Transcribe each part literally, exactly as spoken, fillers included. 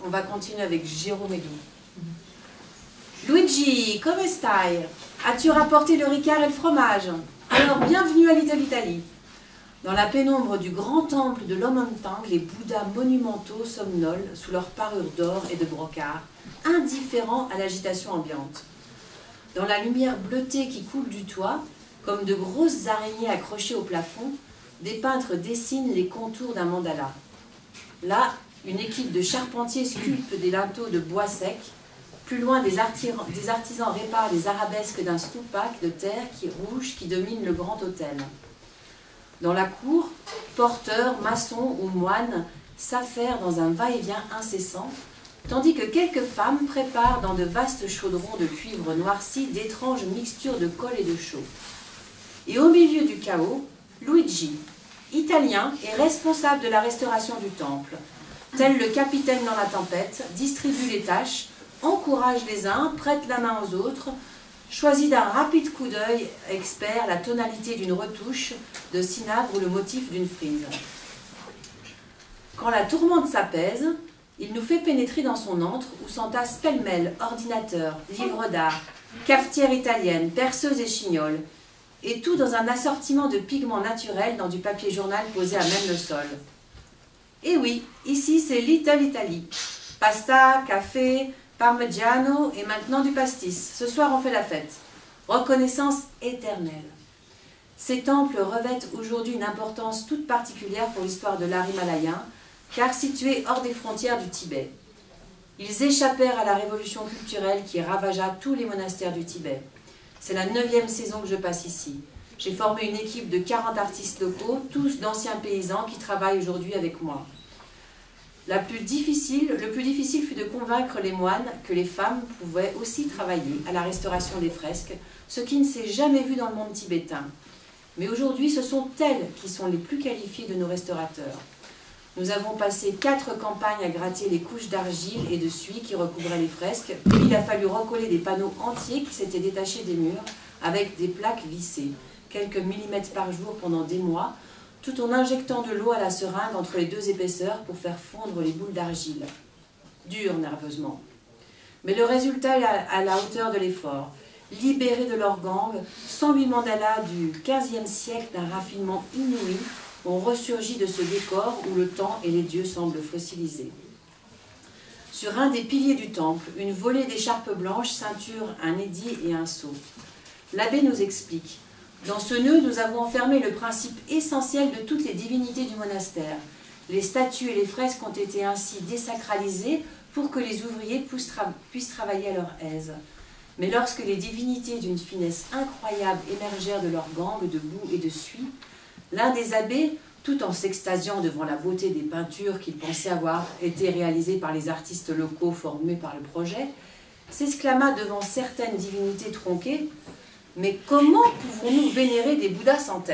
On va continuer avec Jérôme Edou. Luigi, come stai? As-tu rapporté le ricard et le fromage? Alors, bienvenue à Little Italy. Dans la pénombre du grand temple de l'Omantang, les bouddhas monumentaux somnolent sous leur parure d'or et de brocart, indifférents à l'agitation ambiante. Dans la lumière bleutée qui coule du toit, comme de grosses araignées accrochées au plafond, des peintres dessinent les contours d'un mandala. Là, une équipe de charpentiers sculpte des linteaux de bois sec. Plus loin, des, des artisans réparent les arabesques d'un stupak de terre qui, rouge qui domine le grand hôtel. Dans la cour, porteurs, maçons ou moines s'affairent dans un va-et-vient incessant, tandis que quelques femmes préparent dans de vastes chaudrons de cuivre noirci d'étranges mixtures de colle et de chaux. Et au milieu du chaos, Luigi, italien et responsable de la restauration du temple, tel le capitaine dans la tempête, distribue les tâches, encourage les uns, prête la main aux autres, choisit d'un rapide coup d'œil expert la tonalité d'une retouche de cinabre ou le motif d'une frise. Quand la tourmente s'apaise, il nous fait pénétrer dans son antre où s'entassent pêle-mêle ordinateurs, livres d'art, cafetière italienne, perceuse et chignole, et tout dans un assortiment de pigments naturels dans du papier journal posé à même le sol. Et oui, ici c'est Little Italy. Pasta, café, parmigiano et maintenant du pastis. Ce soir on fait la fête. Reconnaissance éternelle. Ces temples revêtent aujourd'hui une importance toute particulière pour l'histoire de l'art himalayen, car situés hors des frontières du Tibet. Ils échappèrent à la révolution culturelle qui ravagea tous les monastères du Tibet. C'est la neuvième saison que je passe ici. J'ai formé une équipe de quarante artistes locaux, tous d'anciens paysans qui travaillent aujourd'hui avec moi. La plus difficile, le plus difficile fut de convaincre les moines que les femmes pouvaient aussi travailler à la restauration des fresques, ce qui ne s'est jamais vu dans le monde tibétain. Mais aujourd'hui, ce sont elles qui sont les plus qualifiées de nos restaurateurs. Nous avons passé quatre campagnes à gratter les couches d'argile et de suie qui recouvraient les fresques, puis il a fallu recoller des panneaux entiers qui s'étaient détachés des murs avec des plaques vissées, quelques millimètres par jour pendant des mois, tout en injectant de l'eau à la seringue entre les deux épaisseurs pour faire fondre les boules d'argile. Dur nerveusement. Mais le résultat est à la hauteur de l'effort. Libérés de leur gang, cent huit mandalas du quinzième siècle d'un raffinement inouï ont ressurgi de ce décor où le temps et les dieux semblent fossilisés. Sur un des piliers du temple, une volée d'écharpes blanches ceinture un édit et un sceau. L'abbé nous explique. Dans ce nœud, nous avons enfermé le principe essentiel de toutes les divinités du monastère. Les statues et les fresques ont été ainsi désacralisées pour que les ouvriers puissent, tra puissent travailler à leur aise. Mais lorsque les divinités d'une finesse incroyable émergèrent de leur gangue de boue et de suie, l'un des abbés, tout en s'extasiant devant la beauté des peintures qu'il pensait avoir été réalisées par les artistes locaux formés par le projet, s'exclama devant certaines divinités tronquées: « Mais comment pouvons-nous vénérer des bouddhas sans tête ?»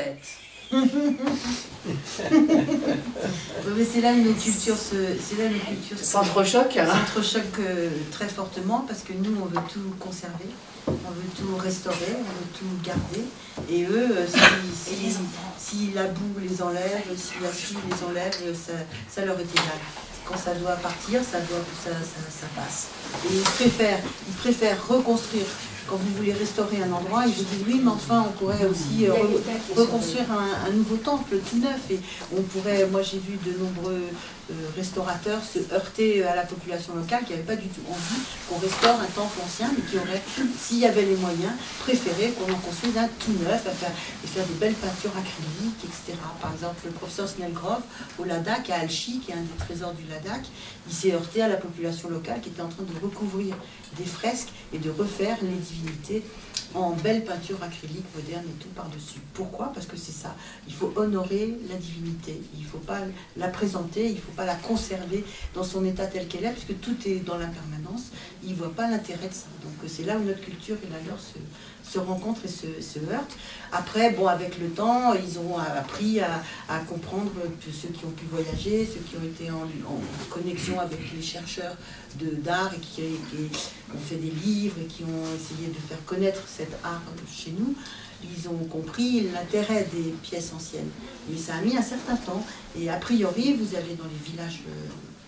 C'est là une culture, c'est là une culture s'entrechoque, s'entrechoque très fortement parce que nous on veut tout conserver, on veut tout restaurer, on veut tout garder, et eux si, si, si la boue les enlève, si la suie les enlève, ça, ça leur est égal. Quand ça doit partir, ça, doit, ça, ça, ça passe. Et ils préfèrent, ils préfèrent reconstruire. Quand vous voulez restaurer un endroit, ils vous disent oui, mais enfin on pourrait aussi euh, re reconstruire un, un nouveau temple tout neuf. Et on pourrait, moi j'ai vu de nombreux euh, restaurateurs se heurter à la population locale qui n'avait pas du tout envie qu'on restaure un temple ancien, mais qui aurait, s'il y avait les moyens, préféré qu'on en construise un tout neuf, à faire, et faire des belles peintures acryliques, et cetera. Par exemple, le professeur Snellgrove au Ladakh, à Alchi, qui est un des trésors du Ladakh, il s'est heurté à la population locale qui était en train de recouvrir des fresques et de refaire les divinités en belles peintures acryliques modernes et tout par-dessus. Pourquoi? Parce que c'est ça. Il faut honorer la divinité. Il ne faut pas la présenter, il ne faut pas la conserver dans son état tel qu'elle est, puisque tout est dans l'impermanence. Ils ne voient pas l'intérêt de ça. Donc c'est là où notre culture et la leur se, se rencontrent et se, se heurtent. Après, bon, avec le temps, ils ont appris à, à comprendre que ceux qui ont pu voyager, ceux qui ont été en, en connexion avec les chercheurs d'art et qui, qui ont fait des livres et qui ont essayé de faire connaître cet art chez nous, ils ont compris l'intérêt des pièces anciennes. Mais ça a mis un certain temps. Et a priori, vous avez dans les villages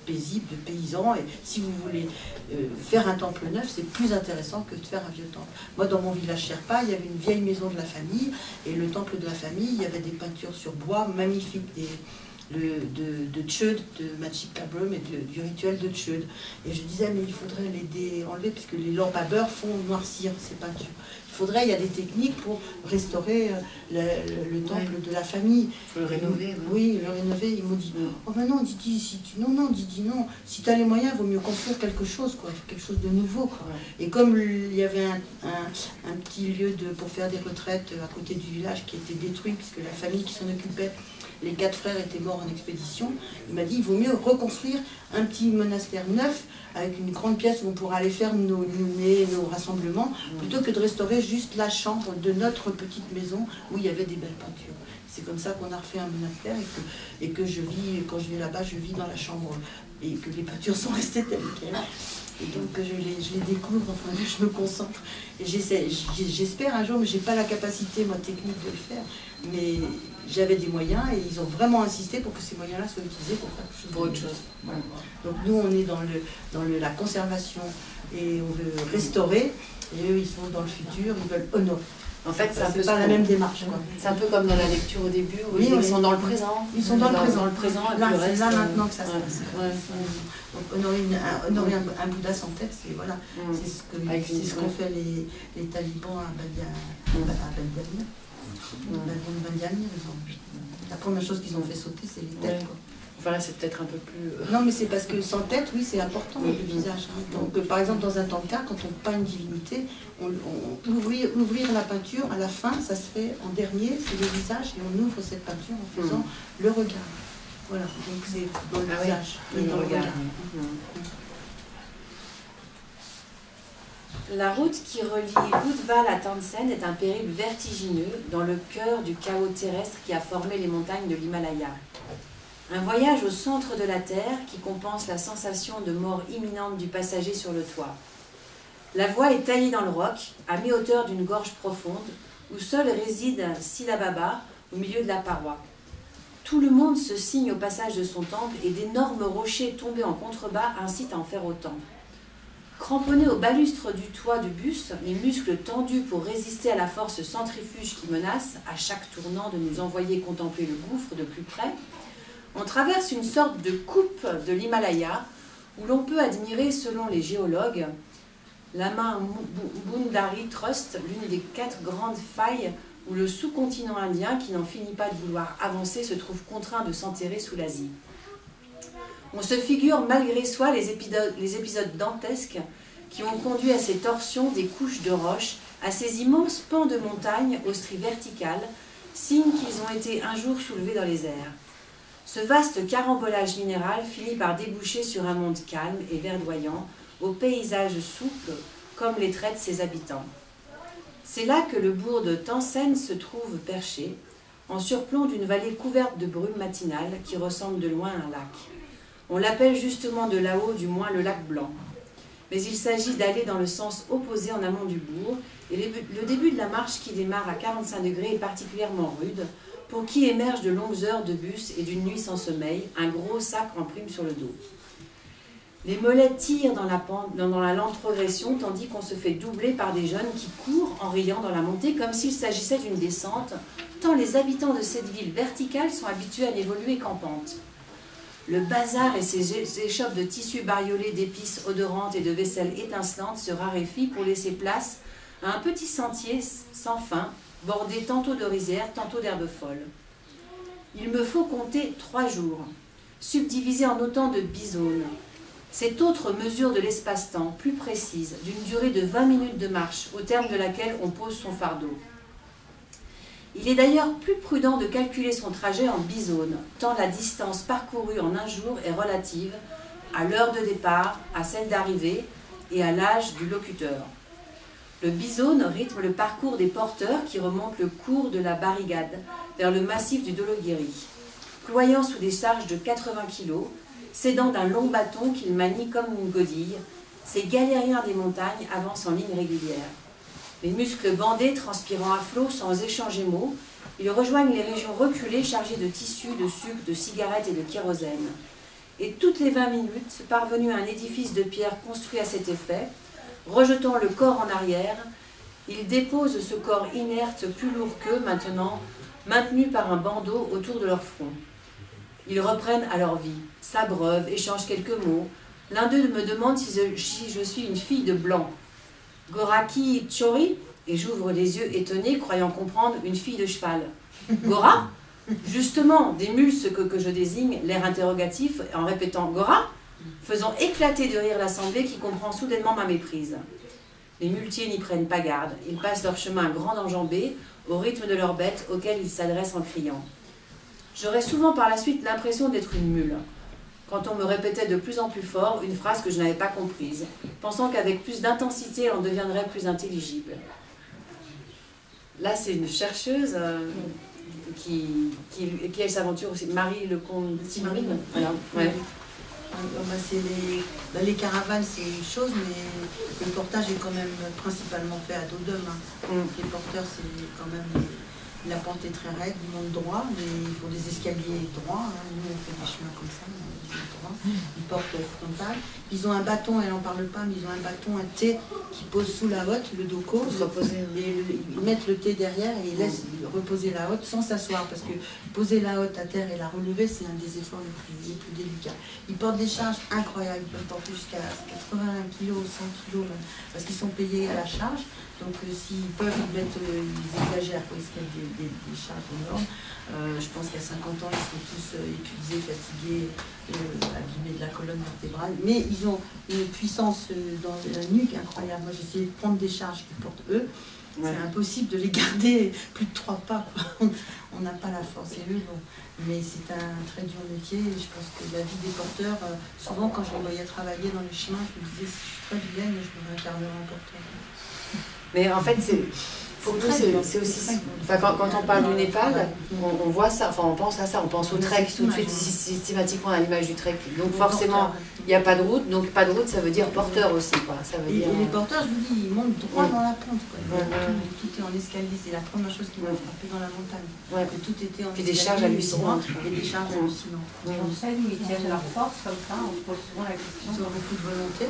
paisible, de paysan. Et si vous voulez euh, faire un temple neuf, c'est plus intéressant que de faire un vieux temple. Moi, dans mon village Sherpa, il y avait une vieille maison de la famille, et le temple de la famille, il y avait des peintures sur bois magnifiques, des, le, de, de Tchud, de Magic Labrum et de, du rituel de Tchud. Et je disais, mais il faudrait les dé enlever, parce que les lampes à beurre font noircir ces peintures. Il faudrait, il y a des techniques pour restaurer le, le, le temple ouais. de la famille. Il faut le rénover. Oui, le rénover. Ils m'ont dit, oh ben non, Didi, si tu... non, non, Didi, non. Si tu as les moyens, il vaut mieux construire quelque chose, quoi. Il faut quelque chose de nouveau, quoi. Ouais. Et comme il y avait un, un, un petit lieu de, pour faire des retraites à côté du village qui était détruit, puisque la famille qui s'en occupait, les quatre frères étaient morts en expédition, il m'a dit, il vaut mieux reconstruire un petit monastère neuf, avec une grande pièce où on pourra aller faire nos, nos, nos rassemblements, plutôt que de restaurer juste la chambre de notre petite maison où il y avait des belles peintures. C'est comme ça qu'on a refait un monastère et que, et que je vis, quand je vais là-bas, je vis dans la chambre et que les peintures sont restées telles quelles. Et donc je les, je les découvre, enfin je me concentre. Et j'espère un jour, mais je n'ai pas la capacité, moi, technique de le faire, mais j'avais des moyens et ils ont vraiment insisté pour que ces moyens-là soient utilisés pour faire quelque chose. Pour autre chose. Voilà. Donc nous, on est dans, le, dans le, la conservation et on veut restaurer, et eux, ils sont dans le futur, ils veulent honorer. En fait, c'est un peu pas la même démarche. C'est un peu comme dans la lecture au début, où oui, ils oui. sont dans le présent. Ils sont dans, dans le présent. Dans le présent et là, le reste, là maintenant que ça ouais. se passe. Ouais. Donc honorer, une, un, honorer un, un Bouddha sans tête, c'est voilà, mm. c'est ce que c'est ce qu'ont fait les, les talibans à Bandiani. La première chose qu'ils ont fait sauter, c'est les têtes. Ouais. Quoi. Enfin là, c'est peut-être un peu plus... Non, mais c'est parce que sans tête, oui, c'est important, mmh. le visage. Hein. Donc, euh, par exemple, dans un tanka, quand on peint une divinité, on, on, ouvrir, ouvrir la peinture, à la fin, ça se fait en dernier, c'est le visage, et on ouvre cette peinture en faisant mmh. le regard. Voilà, donc c'est dans le ah visage. Oui, et dans le regard. regard. Mmh. La route qui relie Woodval à Tansen est un périple vertigineux dans le cœur du chaos terrestre qui a formé les montagnes de l'Himalaya. Un voyage au centre de la Terre qui compense la sensation de mort imminente du passager sur le toit. La voie est taillée dans le roc, à mi-hauteur d'une gorge profonde, où seul réside Silababa, au milieu de la paroi. Tout le monde se signe au passage de son temple et d'énormes rochers tombés en contrebas incitent à en faire autant. Cramponnés au balustre du toit du bus, les muscles tendus pour résister à la force centrifuge qui menace, à chaque tournant, de nous envoyer contempler le gouffre de plus près, on traverse une sorte de coupe de l'Himalaya où l'on peut admirer, selon les géologues, la main Boundary Trust, l'une des quatre grandes failles où le sous-continent indien, qui n'en finit pas de vouloir avancer, se trouve contraint de s'enterrer sous l'Asie. On se figure malgré soi les épisodes, les épisodes dantesques qui ont conduit à ces torsions des couches de roches, à ces immenses pans de montagne aux stries verticales, signe qu'ils ont été un jour soulevés dans les airs. Ce vaste carambolage minéral finit par déboucher sur un monde calme et verdoyant, au paysage souple, comme les traitent ses habitants. C'est là que le bourg de Tansen se trouve perché, en surplomb d'une vallée couverte de brume matinale qui ressemble de loin à un lac. On l'appelle justement de là-haut, du moins, le lac blanc. Mais il s'agit d'aller dans le sens opposé en amont du bourg, et le début de la marche qui démarre à quarante-cinq degrés est particulièrement rude, pour qui émerge de longues heures de bus et d'une nuit sans sommeil, un gros sac en prime sur le dos. Les mollets tirent dans la, pente, dans la lente progression, tandis qu'on se fait doubler par des jeunes qui courent en riant dans la montée comme s'il s'agissait d'une descente, tant les habitants de cette ville verticale sont habitués à n'évoluer qu'en pente. Le bazar et ses échoppes de tissus bariolés d'épices odorantes et de vaisselle étincelante se raréfient pour laisser place à un petit sentier sans fin, bordé tantôt de rizières, tantôt d'herbes folles. Il me faut compter trois jours, subdivisés en autant de bisones. Cette autre mesure de l'espace-temps, plus précise, d'une durée de vingt minutes de marche, au terme de laquelle on pose son fardeau. Il est d'ailleurs plus prudent de calculer son trajet en bisones, tant la distance parcourue en un jour est relative à l'heure de départ, à celle d'arrivée et à l'âge du locuteur. Le bisone rythme le parcours des porteurs qui remontent le cours de la barrigade vers le massif du Dhologiri, ployant sous des charges de quatre-vingts kilos, s'aidant d'un long bâton qu'ils manient comme une godille. Ces galériens des montagnes avancent en ligne régulière. Les muscles bandés, transpirant à flot sans échanger mot, ils rejoignent les régions reculées chargées de tissus, de sucre, de cigarettes et de kérosène. et toutes les vingt minutes, parvenu à un édifice de pierre construit à cet effet, rejetant le corps en arrière, ils déposent ce corps inerte plus lourd qu'eux maintenant, maintenu par un bandeau autour de leur front. Ils reprennent à leur vie, s'abreuvent, échangent quelques mots. L'un d'eux me demande si je, si je suis une fille de blanc. Goraki Chori, et j'ouvre les yeux étonnés, croyant comprendre une fille de cheval. Gora? Justement, d'émule ce que, que je désigne, l'air interrogatif, en répétant Gora, faisant éclater de rire l'assemblée qui comprend soudainement ma méprise. Les muletiers n'y prennent pas garde. Ils passent leur chemin grand enjambé, au rythme de leurs bêtes, auxquelles ils s'adressent en criant. J'aurais souvent par la suite l'impression d'être une mule, quand on me répétait de plus en plus fort une phrase que je n'avais pas comprise, pensant qu'avec plus d'intensité, elle en deviendrait plus intelligible. Là, c'est une chercheuse euh, qui, qui, qui elle s'aventure aussi. Marie Lecomte Timmerine. Voilà. Ouais. Bah, les, bah, les caravanes, c'est une chose, mais le portage est quand même principalement fait à dos d'homme. Hein. Mm. Les porteurs, c'est quand même... Les, la pente est très raide, ils montent droit, mais ils font des escaliers droits. Hein. Nous, on fait des chemins comme ça, ils sont droits. Ils portent frontal. Ils ont un bâton, elle n'en parle pas, mais ils ont un bâton, un thé qui pose sous la hotte, le doko. Et le, ils mettent le thé derrière et ils laissent reposer la hotte sans s'asseoir. Parce que poser la hotte à terre et la relever, c'est un des efforts les plus, les plus délicats. Ils portent des charges incroyables. Ils peuvent porter jusqu'à quatre-vingts kilos, cent kilos, même, parce qu'ils sont payés à la charge. Donc euh, s'ils peuvent, ils, mettent, euh, ils exagèrent, quoi, ils se mettent des, des, des charges énormes. Euh, je pense qu'à cinquante ans, ils sont tous euh, épuisés, fatigués, euh, abîmés de la colonne vertébrale. Mais ils ont une puissance euh, dans la nuque incroyable. Moi, j'ai essayé de prendre des charges qu'ils portent eux. Ouais. C'est impossible de les garder plus de trois pas, quoi. On n'a pas la force. Et eux, bon. Mais c'est un très dur métier. Et je pense que la vie des porteurs, euh, souvent quand je les voyais travailler dans les chemins, je me disais, si je suis très vilaine, je me réincarnerai en porteur. Mais en fait, c'est pour nous, c'est aussi... Enfin, quand, quand on parle du Népal, on, on voit ça, enfin on pense à ça, on pense au trek tout de suite, systématiquement à l'image du trek. Donc forcément, il n'y a pas de route, donc pas de route, ça veut dire porteur aussi, quoi. Ça veut dire... Et les porteurs, je vous dis, ils montent droit dans la pente, quoi. Ouais, ouais. Tout, tout est en escalier, c'est la première chose qui m'a frappé dans la montagne. Ouais. Que tout était en Puis des charges hallucinantes. Et des charges hallucinantes. On sait d'où ils tiennent leur force, comme ça, on se pose souvent la question. Ils ont beaucoup de volonté.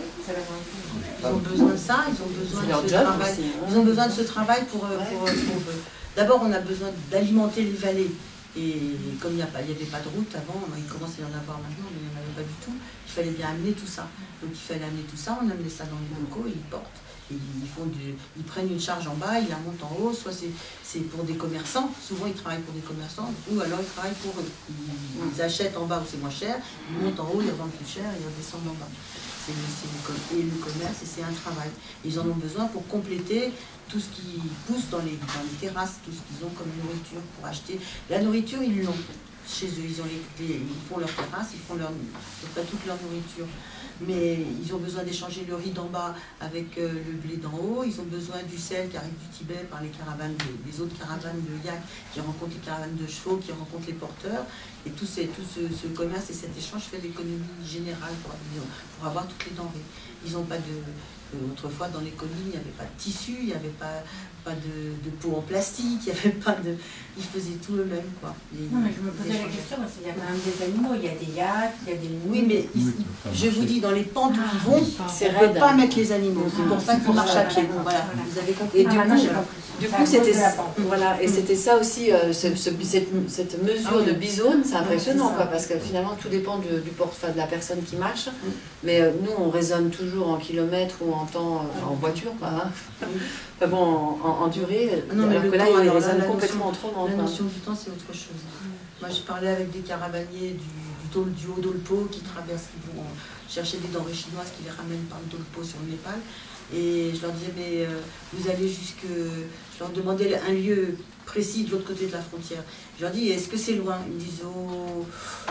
Ils ont besoin de ça, ils ont besoin de ce travail. Ils ont besoin de ce travail pour... pour, pour D'abord, on a besoin d'alimenter les vallées. Et comme il n'y avait pas de route avant, il commence à y en avoir maintenant, mais il n'y en avait pas du tout. Il fallait bien amener tout ça. Donc il fallait amener tout ça, on amenait ça dans les locaux et ils portent. Et ils, font du, ils prennent une charge en bas, ils la montent en haut, soit c'est pour des commerçants, souvent ils travaillent pour des commerçants, ou alors ils travaillent pour eux. Ils, ils achètent en bas où c'est moins cher, ils montent en haut, ils revendent plus cher et ils redescendent en bas. C'est le, et le commerce, et c'est un travail. Ils en ont besoin pour compléter tout ce qui pousse dans les, dans les terrasses, tout ce qu'ils ont comme nourriture pour acheter. La nourriture, ils l'ont chez eux, ils, ont les, les, ils font leur terrasse, ils font leur, pas toute leur nourriture. Mais ils ont besoin d'échanger le riz d'en bas avec euh, le blé d'en haut, ils ont besoin du sel qui arrive du Tibet par les caravanes, de, les autres caravanes de yak qui rencontrent les caravanes de chevaux, qui rencontrent les porteurs. Et tout, ces, tout ce, ce commerce et cet échange fait l'économie générale pour, pour avoir toutes les denrées. Ils n'ont pas de... Euh, autrefois, dans les collines, il n'y avait pas de tissu, il n'y avait pas, pas de, de pot en plastique, il n'y avait pas de... Ils faisaient tout eux-mêmes, quoi. Les, non, mais je me posais la question, parce qu'il y a quand même des animaux, il y a des yaks, il y a des... Oui, mais ils, je vous dis, dans les pentes où ils vont, on ne peut pas mettre les animaux. C'est pour ça qu'ils marchent à pied. Voilà, vous avez compris. Et du coup, du coup c'était voilà, et c'était ça aussi, euh, ce, ce, cette, cette mesure ah, oui. de bizone, c'est impressionnant, quoi, parce que finalement, tout dépend du, du port, enfin, de la personne qui marche. Mm. Mais euh, nous, on raisonne toujours en kilomètres ou en temps, euh, en voiture, quoi. Hein. Enfin bon, en, en, en durée, non, alors que là, ils raisonnent complètement autrement. La notion du temps, c'est autre chose. Mm. Moi, j'ai parlé avec des caravaniers du, du, tol, du Haut-Dolpo qui traversent, qui vont chercher des denrées chinoises qui les ramènent par le Dolpo sur le Népal. Et je leur disais, mais euh, vous allez jusque... Je leur demandais un lieu précis de l'autre côté de la frontière. Je leur dis, est-ce que c'est loin? Ils me disent, oh,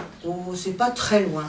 oh c'est pas très loin.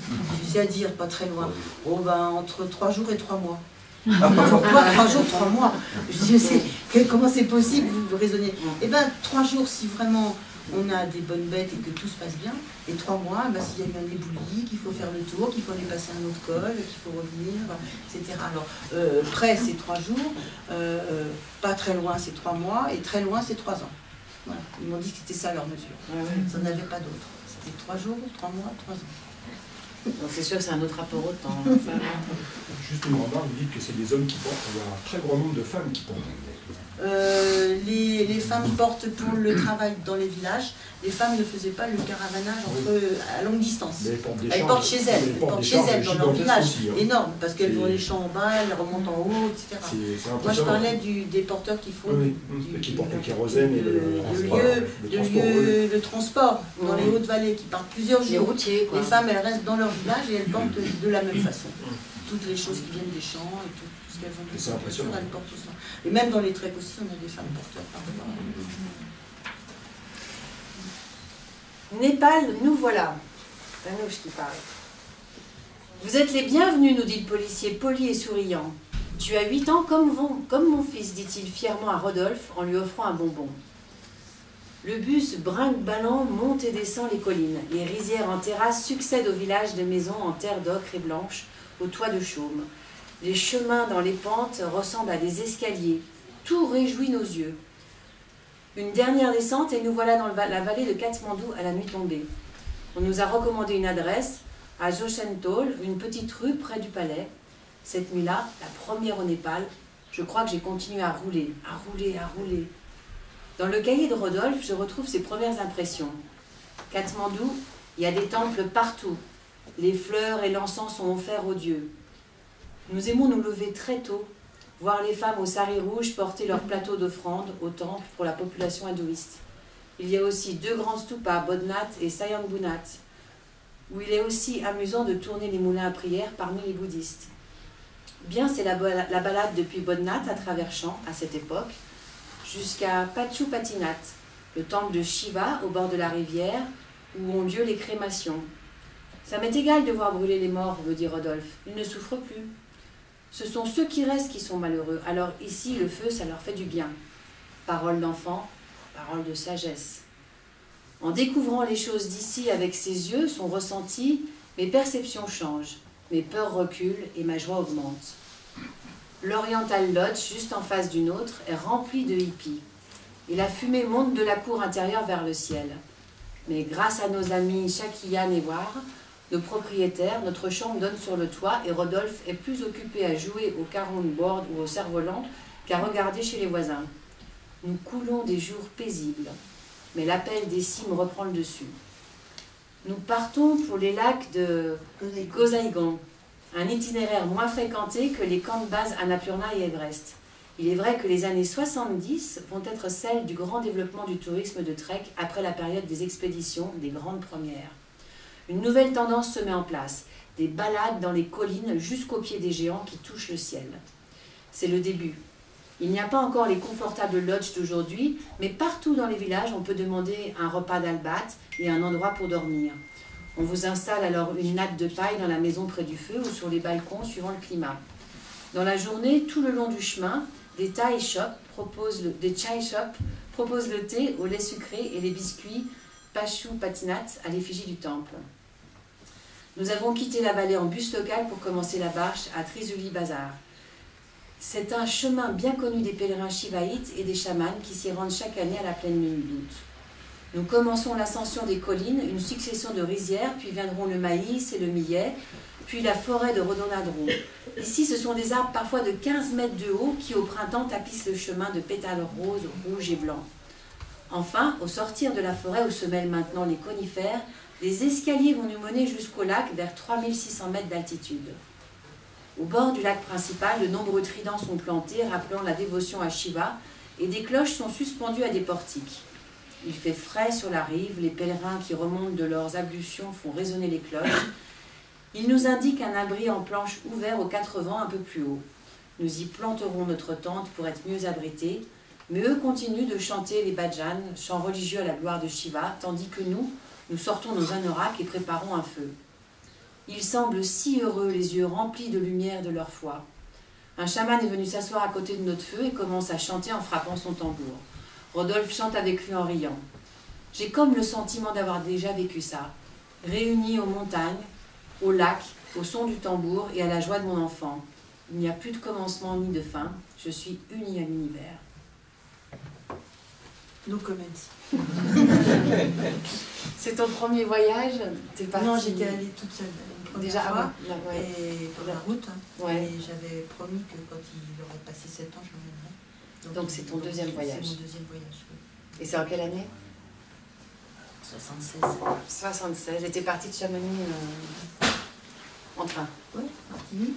Je sais à dire, pas très loin. Oh, ben, entre trois jours et trois mois. Pourquoi trois jours, trois mois? Je dis, c'est, comment c'est possible, vous raisonnez? Eh bien, trois jours, si vraiment on a des bonnes bêtes et que tout se passe bien, et trois mois, ben, s'il y a eu un éboulis, qu'il faut faire le tour, qu'il faut aller passer un autre col, qu'il faut revenir, et cetera. Alors, euh, près, c'est trois jours, euh, pas très loin, c'est trois mois, et très loin, c'est trois ans. Voilà. Ils m'ont dit que c'était ça leur mesure. Ça n'avait pas d'autre. C'était trois jours, trois mois, trois ans. Donc c'est sûr que c'est un autre rapport au temps. Juste une remarque, vous dites que c'est des hommes qui portent, il y a un très grand nombre de femmes qui portent. Euh, les, les femmes portent pour le travail dans les villages. Les femmes ne faisaient pas le caravanage entre, oui. à longue distance. Mais elles portent, des elles portent chez elles, elles portent chez elles dans leur village. Aussi, hein. Énorme, parce qu'elles vont les champs en bas, elles remontent en haut, et cetera. C'est, c'est Moi je parlais du, des porteurs qui font oui, du, du, qui portent le kérosène et le, le, lieu, le, de transport, lieu, le transport dans oui. les Hautes-Vallées, qui partent plusieurs jours. Les routiers, quoi. Les femmes elles restent dans leur village et elles portent de, de la même façon. Toutes les choses qui viennent des champs et tout, tout ce qu'elles vont de voiture, elles portent tout ça. Et même dans les treks aussi, on a des femmes porteurs parfois. Népal, nous voilà. C'est Anouche qui parle. Vous êtes les bienvenus, nous dit le policier, poli et souriant. Tu as huit ans comme, vont, comme mon fils, dit-il fièrement à Rodolphe en lui offrant un bonbon. Le bus brinque-ballant monte et descend les collines. Les rizières en terrasse succèdent aux villages de maisons en terre d'ocre et blanche, au toit de chaume. Les chemins dans les pentes ressemblent à des escaliers. Tout réjouit nos yeux. Une dernière descente et nous voilà dans la vallée de Katmandou à la nuit tombée. On nous a recommandé une adresse à Joshentol, une petite rue près du palais. Cette nuit-là, la première au Népal, je crois que j'ai continué à rouler, à rouler, à rouler. Dans le cahier de Rodolphe, je retrouve ses premières impressions. Katmandou, il y a des temples partout. Les fleurs et l'encens sont offerts aux dieux. Nous aimons nous lever très tôt, voir les femmes aux saris rouges porter leurs plateaux d'offrandes au temple pour la population hindouiste. Il y a aussi deux grands stupas, Bodhnath et Sayambhunath, où il est aussi amusant de tourner les moulins à prière parmi les bouddhistes. Bien, c'est la, la balade depuis Bodhnath à travers champs, à cette époque, jusqu'à Pachupatinath, le temple de Shiva au bord de la rivière, où ont lieu les crémations. Ça m'est égal de voir brûler les morts, me dit Rodolphe. Ils ne souffrent plus. Ce sont ceux qui restent qui sont malheureux. Alors ici, le feu, ça leur fait du bien. Parole d'enfant, parole de sagesse. En découvrant les choses d'ici avec ses yeux, son ressenti, mes perceptions changent. Mes peurs reculent et ma joie augmente. L'Oriental Lodge, juste en face d'une autre, est remplie de hippies. Et la fumée monte de la cour intérieure vers le ciel. Mais grâce à nos amis Shakiyan et War, nos propriétaires, notre chambre donne sur le toit et Rodolphe est plus occupé à jouer au carom board ou au cerf-volant qu'à regarder chez les voisins. Nous coulons des jours paisibles, mais l'appel des cimes reprend le dessus. Nous partons pour les lacs de Gosaïgon, un itinéraire moins fréquenté que les camps de base Annapurna et Everest. Il est vrai que les années soixante-dix vont être celles du grand développement du tourisme de trek après la période des expéditions, des grandes premières. Une nouvelle tendance se met en place, des balades dans les collines jusqu'au pied des géants qui touchent le ciel. C'est le début. Il n'y a pas encore les confortables lodges d'aujourd'hui, mais partout dans les villages, on peut demander un repas d'albat et un endroit pour dormir. On vous installe alors une natte de paille dans la maison près du feu ou sur les balcons suivant le climat. Dans la journée, tout le long du chemin, des chai shops proposent le, des chai shops proposent le thé au lait sucré et les biscuits Pachupatinath à l'effigie du temple. Nous avons quitté la vallée en bus local pour commencer la marche à Trisuli Bazar. C'est un chemin bien connu des pèlerins shivaïtes et des chamans qui s'y rendent chaque année à la pleine lune d'août. Nous commençons l'ascension des collines, une succession de rizières, puis viendront le maïs et le millet, puis la forêt de rhododendrons. Ici, ce sont des arbres parfois de quinze mètres de haut qui, au printemps, tapissent le chemin de pétales roses, rouges et blancs. Enfin, au sortir de la forêt où se mêlent maintenant les conifères, des escaliers vont nous mener jusqu'au lac vers trois mille six cents mètres d'altitude. Au bord du lac principal, de nombreux tridents sont plantés, rappelant la dévotion à Shiva, et des cloches sont suspendues à des portiques. Il fait frais sur la rive, les pèlerins qui remontent de leurs ablutions font résonner les cloches. Ils nous indiquent un abri en planche ouvert aux quatre vents un peu plus haut. Nous y planterons notre tente pour être mieux abrités, mais eux continuent de chanter les bhajans, chants religieux à la gloire de Shiva, tandis que nous, nous sortons nos anoraks et préparons un feu. Ils semblent si heureux, les yeux remplis de lumière de leur foi. Un chaman est venu s'asseoir à côté de notre feu et commence à chanter en frappant son tambour. Rodolphe chante avec lui en riant. J'ai comme le sentiment d'avoir déjà vécu ça, réunis aux montagnes, au lac, au son du tambour et à la joie de mon enfant. Il n'y a plus de commencement ni de fin, je suis unie à l'univers. No comments. C'est ton premier voyage? T'es partie... Non, j'étais allée toute seule. première Déjà, fois, ah ouais, ouais. et pour la route. Hein. Ouais. Et j'avais promis que quand il aurait passé sept ans, je reviendrais. Donc c'est ton donc, deuxième voyage. C'est mon deuxième voyage, oui. Et c'est en quelle année? soixante-seize. soixante-seize. Et t'es partie de Chamonix euh, en train? Oui, Martigny.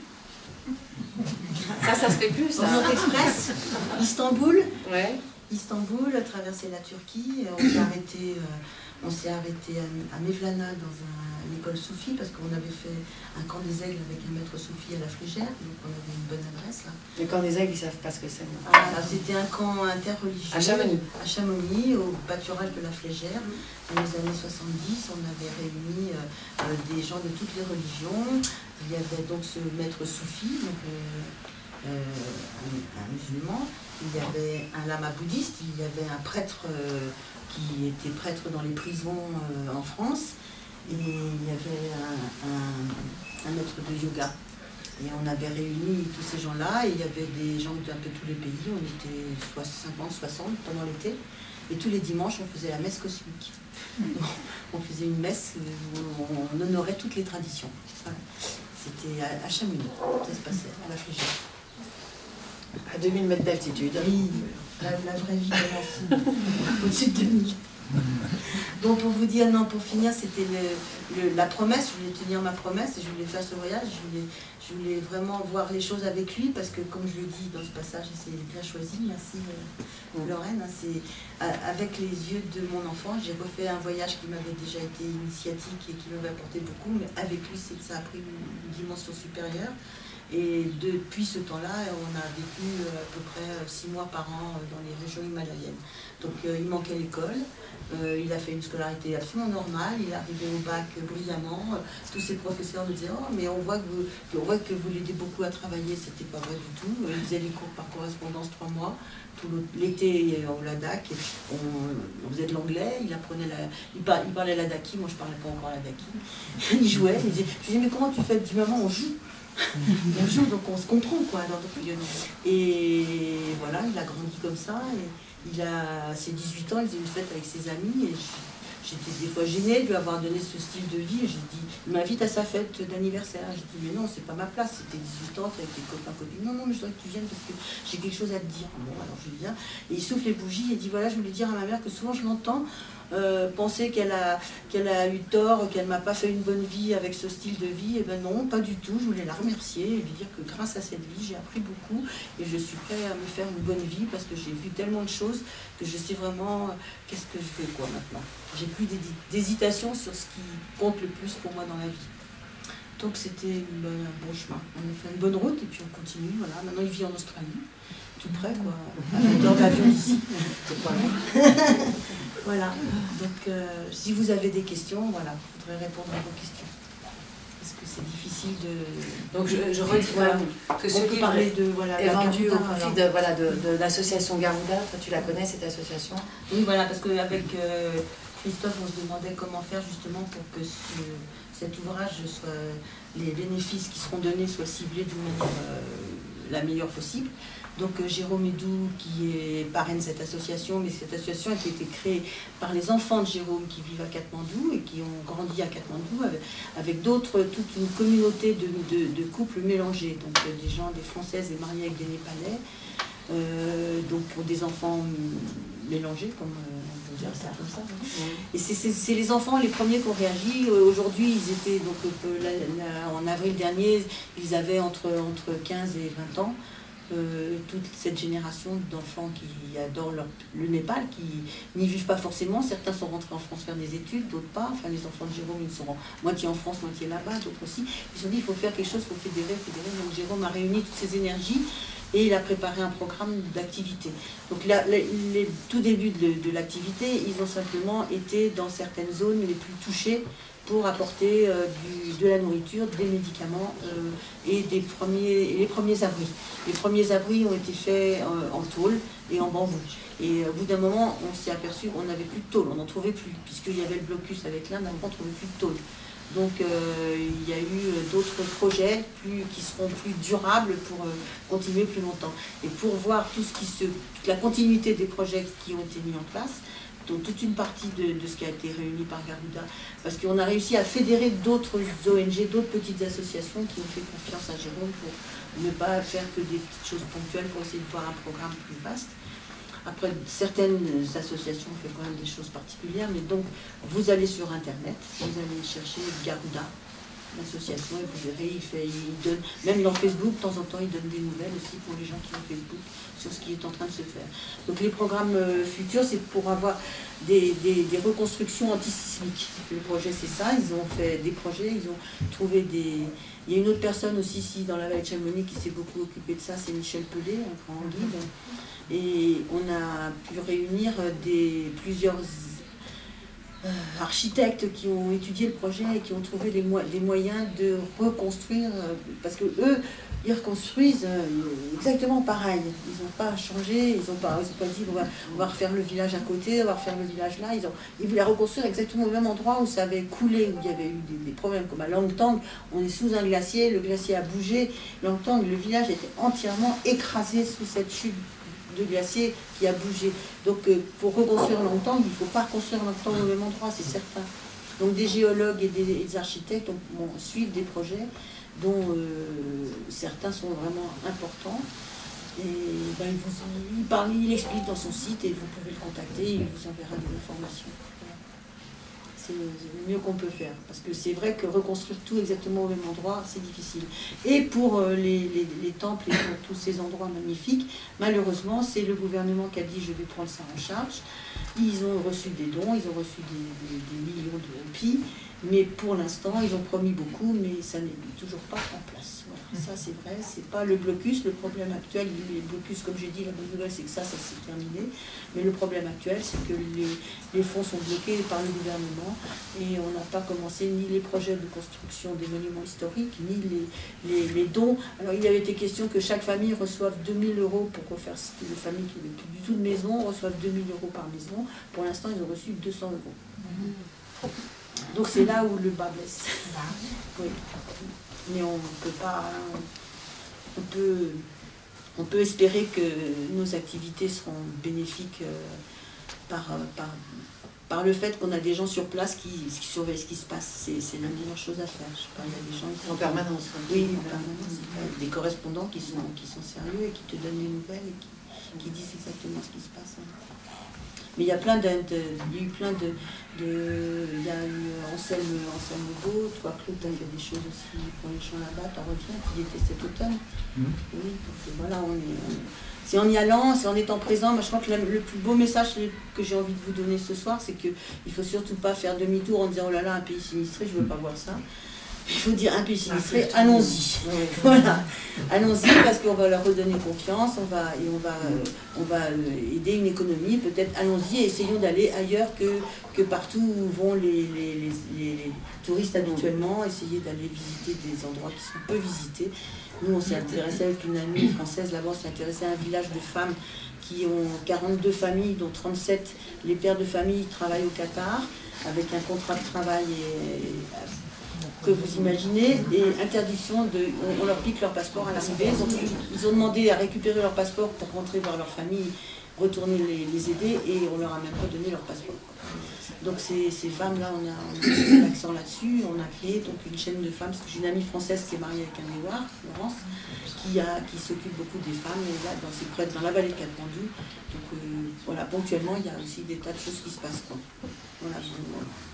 Ça, ça se fait plus, ça. Orient Express, Istanbul. Ouais. Istanbul, traverser la Turquie. On s'est arrêté, euh, on s'est arrêté à, à Mevlana dans un, une école soufie parce qu'on avait fait un camp des aigles avec un maître soufi à la Flégère, donc on avait une bonne adresse là. Le camp des aigles, ils savent pas ce que c'est. Ah, c'était un camp interreligieux À Chamonix. à Chamonix, au pâturage de la Flégère. Dans les années soixante-dix, on avait réuni euh, euh, des gens de toutes les religions. Il y avait donc ce maître soufi, donc euh, euh, un, un musulman. Il y avait un lama bouddhiste, il y avait un prêtre euh, qui était prêtre dans les prisons euh, en France, et il y avait un, un, un maître de yoga. Et on avait réuni tous ces gens-là, et il y avait des gens d'un peu tous les pays, on était cinquante, soixante pendant l'été, et tous les dimanches on faisait la messe cosmique. On faisait une messe où on honorait toutes les traditions. Voilà. C'était à, à Chamonix, ça se passait, à la Flégère. À deux mille mètres d'altitude. Oui, la, la vraie vie commence au-dessus de deux mille. Donc pour vous dire, non, pour finir, c'était le, le, la promesse, je voulais tenir ma promesse et je voulais faire ce voyage, je voulais, je voulais vraiment voir les choses avec lui parce que comme je le dis dans ce passage, et c'est bien choisi, merci euh, Lorraine, hein, c'est avec les yeux de mon enfant, j'ai refait un voyage qui m'avait déjà été initiatique et qui m'avait apporté beaucoup, mais avec lui, c'est que ça a pris une, une dimension supérieure. Et depuis ce temps-là, on a vécu à peu près six mois par an dans les régions himalayennes. Donc euh, il manquait l'école, euh, il a fait une scolarité absolument normale, il est arrivé au bac brillamment. Tous ses professeurs me disaient « Oh, mais on voit que vous, on voit que vous l'aidez beaucoup à travailler », c'était pas vrai du tout. Il faisait les cours par correspondance trois mois. Tout l'été au Ladakh, on, on faisait de l'anglais, il apprenait la, il, par, il parlait ladakhi, moi je parlais pas encore ladakhi. Il jouait, il disait, je disais mais comment tu fais? Je dis maman on joue. On joue, donc on se comprend quoi. Et voilà, il a grandi comme ça. Et il a ses dix-huit ans, il faisait une fête avec ses amis. Et j'étais des fois gênée de lui avoir donné ce style de vie. J'ai dit, il m'invite à sa fête d'anniversaire. J'ai dit, mais non, c'est pas ma place. C'était dix-huit ans, avec des copains, copines. Non, non, mais je voudrais que tu viennes parce que j'ai quelque chose à te dire. Bon, alors je viens. Et il souffle les bougies et dit, voilà, je voulais dire à ma mère que souvent je l'entends. Euh, penser qu'elle a, qu'elle a eu tort, qu'elle ne m'a pas fait une bonne vie avec ce style de vie, et ben non, pas du tout. Je voulais la remercier et lui dire que grâce à cette vie, j'ai appris beaucoup et je suis prête à me faire une bonne vie parce que j'ai vu tellement de choses que je sais vraiment euh, qu'est-ce que je fais quoi maintenant. J'ai plus d'hésitation sur ce qui compte le plus pour moi dans la vie. Donc c'était un bon chemin. On a fait une bonne route et puis on continue. Voilà. Maintenant il vit en Australie, tout près quoi, à vingt heures d'avion d'ici. C'est pas loin. Voilà, donc euh, si vous avez des questions, voilà, je voudrais répondre à vos questions. Parce que c'est difficile de... Donc je, je redis voilà, que ce livre parler de, voilà, est vendu au Garuda, profit de, voilà, de, de l'association Garuda. Toi tu la connais cette association? Oui, voilà, parce qu'avec euh, Christophe, on se demandait comment faire justement pour que ce, cet ouvrage, soit, les bénéfices qui seront donnés soient ciblés d'une manière euh, la meilleure possible. Donc euh, Jérôme Edoux qui est parraine de cette association, mais cette association a été créée par les enfants de Jérôme qui vivent à Katmandou et qui ont grandi à Katmandou avec, avec d'autres, toute une communauté de, de, de couples mélangés, donc euh, des gens, des Françaises et mariées avec des Népalais, euh, donc pour des enfants mélangés, comme euh, on peut dire ça comme ça. Hein. Et c'est les enfants les premiers qui ont réagi. Aujourd'hui, ils étaient, donc euh, là, là, en avril dernier, ils avaient entre, entre quinze et vingt ans. Euh, toute cette génération d'enfants qui adorent leur, le Népal, qui n'y vivent pas forcément. Certains sont rentrés en France faire des études, d'autres pas. Enfin, les enfants de Jérôme, ils sont moitié en France, moitié là-bas, d'autres aussi. Ils se sont dit, il faut faire quelque chose, il faut fédérer, fédérer. Donc Jérôme a réuni toutes ces énergies et il a préparé un programme d'activité. Donc là, les, les tout début de, de l'activité, ils ont simplement été dans certaines zones les plus touchées pour apporter euh, du, de la nourriture, des médicaments euh, et des premiers, les premiers abris. Les premiers abris ont été faits euh, en tôle et en bambou. Et au bout d'un moment, on s'est aperçu qu'on n'avait plus de tôle, on n'en trouvait plus, puisqu'il y avait le blocus avec l'Inde, on ne trouvait plus de tôle. Donc euh, il y a eu d'autres projets plus, qui seront plus durables pour euh, continuer plus longtemps. Et pour voir tout ce qui se, toute la continuité des projets qui ont été mis en place, dont toute une partie de, de ce qui a été réuni par Garuda, parce qu'on a réussi à fédérer d'autres O N G, d'autres petites associations qui ont fait confiance à Jérôme pour ne pas faire que des petites choses ponctuelles, pour essayer de voir un programme plus vaste. Après, certaines associations ont fait quand même des choses particulières, mais donc vous allez sur Internet, vous allez chercher Garuda, l'association, et vous verrez, il, fait, il donne, même dans Facebook, de temps en temps, il donne des nouvelles aussi pour les gens qui ont Facebook sur ce qui est en train de se faire. Donc les programmes euh, futurs, c'est pour avoir des, des, des reconstructions antisismiques. Le projet, c'est ça, ils ont fait des projets, ils ont trouvé des... Il y a une autre personne aussi ici dans la vallée de Chamonix qui s'est beaucoup occupé de ça, c'est Michel Pelé, un grand guide. Et on a pu réunir des, plusieurs euh, architectes qui ont étudié le projet et qui ont trouvé des, mo des moyens de reconstruire, euh, parce que eux, ils reconstruisent euh, exactement pareil. Ils n'ont pas changé, ils n'ont pas, pas dit on va, on va refaire le village à côté, on va refaire le village là. Ils, ont, ils voulaient reconstruire exactement au même endroit où ça avait coulé, où il y avait eu des, des problèmes, comme à Langtang. On est sous un glacier, le glacier a bougé. Langtang, le village était entièrement écrasé sous cette chute de glacier qui a bougé. Donc euh, pour reconstruire Langtang, il ne faut pas reconstruire Langtang au même endroit, c'est certain. Donc des géologues et des, et des architectes bon, suivent des projets dont euh, certains sont vraiment importants. Et ben, il, vous, il, parle, il explique dans son site et vous pouvez le contacter, il vous enverra des informations. C'est le mieux qu'on peut faire, parce que c'est vrai que reconstruire tout exactement au même endroit, c'est difficile. Et pour euh, les, les, les temples et pour tous ces endroits magnifiques, malheureusement, c'est le gouvernement qui a dit « je vais prendre ça en charge ». Ils ont reçu des dons, ils ont reçu des, des, des millions de roupies, mais pour l'instant, ils ont promis beaucoup, mais ça n'est toujours pas en place. Voilà. Ça, c'est vrai, c'est pas le blocus. Le problème actuel, les blocus, comme j'ai dit, la bonne nouvelle, c'est que ça, ça s'est terminé. Mais le problème actuel, c'est que les, les fonds sont bloqués par le gouvernement et on n'a pas commencé ni les projets de construction des monuments historiques, ni les, les, les dons. Alors, il y avait été question que chaque famille reçoive deux mille euros pour refaire, c'était des familles qui n'avaient plus du tout de maison, reçoivent deux mille euros par maison. Pour l'instant, ils ont reçu deux cents euros. Mmh. Donc c'est là où le bas blesse. Oui. Mais on ne peut pas... On peut, on peut espérer que nos activités seront bénéfiques euh, par, par, par le fait qu'on a des gens sur place qui, qui surveillent ce qui se passe. C'est la meilleure chose à faire. Je sais pas, il y a des gens qui sont en permanence. Oui, en permanence. Des correspondants qui sont, qui sont sérieux et qui te donnent des nouvelles et qui, qui disent exactement ce qui se passe. Mais il y a plein de, de, il y a eu plein de, de il y a eu Anselme, Anselme Beau, toi Claude, il y a des choses aussi pour les champs là-bas, t'en reviens, qui était cet automne. Mmh. Oui, donc voilà, on est, on est c'est en y allant, c'est en étant présent. Moi, je crois que le, le plus beau message que j'ai envie de vous donner ce soir, c'est qu'il ne faut surtout pas faire demi-tour en disant oh là là, un pays sinistré, je ne veux pas voir ça. Il faut dire un pays sinistré, allons-y. Ouais. Voilà, allons-y parce qu'on va leur redonner confiance, on va, et on va, euh, on va euh, aider une économie, peut-être allons-y et essayons d'aller ailleurs que, que partout où vont les, les, les, les touristes habituellement, essayer d'aller visiter des endroits qui sont peu visités. Nous, on s'est intéressé avec une amie française là-bas, on s'est intéressé à un village de femmes qui ont quarante-deux familles, dont trente-sept, les pères de famille travaillent au Qatar, avec un contrat de travail et, que vous imaginez, et interdiction de... On, on leur pique leur passeport à l'arrivée, donc ils ont demandé à récupérer leur passeport pour rentrer voir leur famille, retourner les, les aider, et on leur a même pas donné leur passeport. Donc ces, ces femmes-là, on a, on a mis l'accent là-dessus, on a créé donc une chaîne de femmes, parce que j'ai une amie française qui est mariée avec un Méouar, Laurence, qui, a, qui s'occupe beaucoup des femmes, et là, dans, ces, près, dans la vallée de Katmandou. Donc euh, voilà, ponctuellement, il y a aussi des tas de choses qui se passent. Quoi. Voilà, bon, voilà.